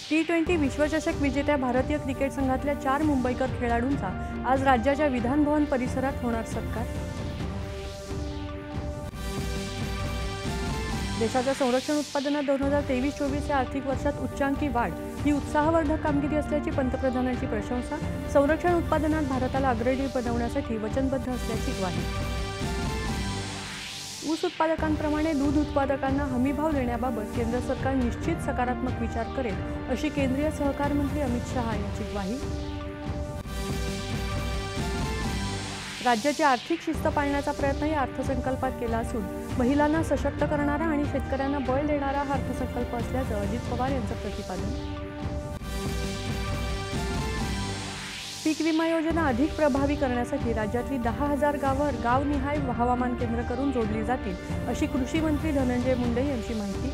T20 विश्वचषक विजेत्या भारतीय क्रिकेट संघातल्या 4 मुंबईकर खेळाडूंचा आज राज्याच्या विधान भवन परिसरात होणार सत्कार। देशाच्या संरक्षण उत्पादनात 2023-24 या आर्थिक वर्षात उच्चांकी वाढ ही उत्साहवर्धक कामगिरी असल्याची पंतप्रधानांची प्रशंसा। संरक्षण उत्पादनात भारताला अग्रणी बनवण्यासाठी वचनबद्ध असल्याची ग्वाही। ऊस उत्पादकांप्रमाणे दूध उत्पादकांना हमीभाव देण्याबाबत केंद्र सरकार निश्चित सकारात्मक विचार करेल अशी केंद्रीय सहकार मंत्री अमित शहा यांची ग्वाही। राज्याची आर्थिक शिस्त पाळण्याचा प्रयत्न या अर्थसंकल्पात केला असून महिलांना सशक्त करणारा आणि शेतकऱ्यांना बळ देणारा हा अर्थसंकल्प असल्याचं अजित पवार यांचं प्रतिपादन। पीक विमा योजना अधिक प्रभावी करण्यासाठी राज्यातली 10,000 गावं गावनिहाय हवामान केंद्र करून जोडली जातील अशी कृषी मंत्री धनंजय मुंडे यांची माहिती।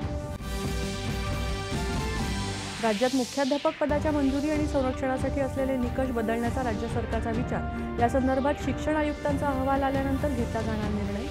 राज्यात मुख्याध्यापक पदाच्या मंजुरी आणि संरक्षणासाठी असलेले निकष बदलण्याचा राज्य सरकारचा विचार, या संदर्भात शिक्षण आयुक्तांचा अहवाल आल्यानंतर घेतला जाणार निर्णय।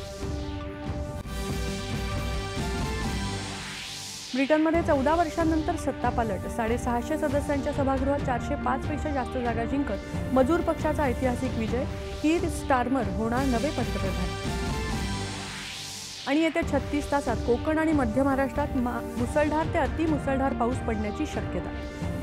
ब्रिटनमध्ये 14 वर्षांनंतर सत्तापालट, 650 सदस्यांच्या सभागृहात 405 पेक्षा जास्त जागा जिंकत मजूर पक्षाचा ऐतिहासिक विजय, कीर स्टारमर होणार नवे पंतप्रधान। आणि येत्या 36 तासात कोकण आणि मध्य महाराष्ट्रात मुसळधार ते अतिमुसळधार पाऊस पडण्याची शक्यता।